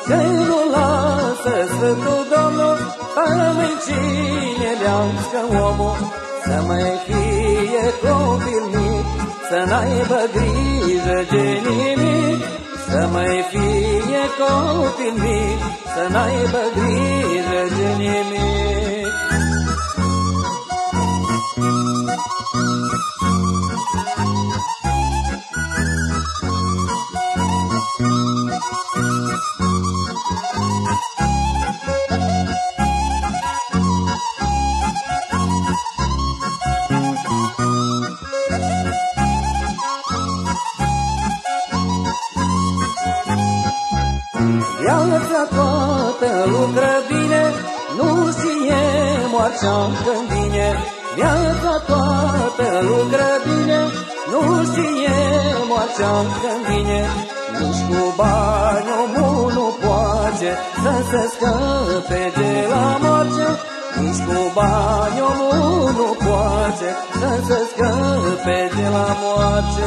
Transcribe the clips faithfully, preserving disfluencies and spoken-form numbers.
că nu lasă Sfântul Domnul pe cine lească omul, să mai fie copil mic, să n-aibă grijă de nimic. Să mai fie copil mic, să n-aibă grijă de nimic. Viața toată lucră bine, nu știe moartea când vine. Viața toată lucră bine, nu știe moartea când vine. Nici cu bani omul nu poate să se scape de la moarte. Nici cu bani omul nu poate să se scape de la moarte.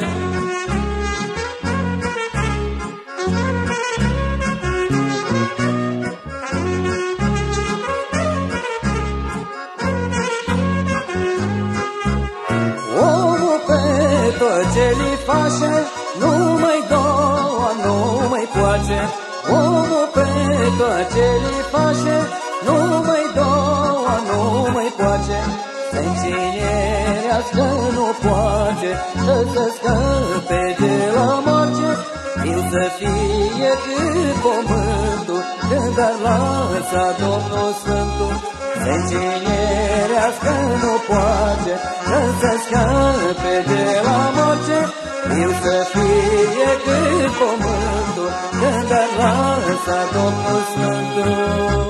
Tot ce-li face, nu mai doua, nu mai poate. Omul pe tot ce-li face, nu mai doua, nu mai poate. Să înținerească nu poate să se scape de la moarte. El să fie cât pământul, când ar lăsa Domnul Sfântul. Să înținerească nu poate să se scape de la moarte. El să fie cât pământul, când ar lăsa Domnul Sfântul.